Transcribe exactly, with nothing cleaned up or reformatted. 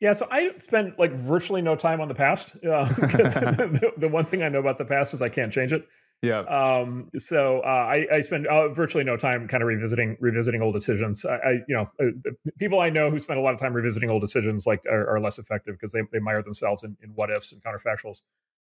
Yeah, so I spend like virtually no time on the past. Uh, 'cause the, the one thing I know about the past is I can't change it. Yeah. Um, so uh, I, I spend uh, virtually no time kind of revisiting revisiting old decisions. I, I you know, uh, the people I know who spend a lot of time revisiting old decisions like are, are less effective because they, they mire themselves in, in what ifs and counterfactuals.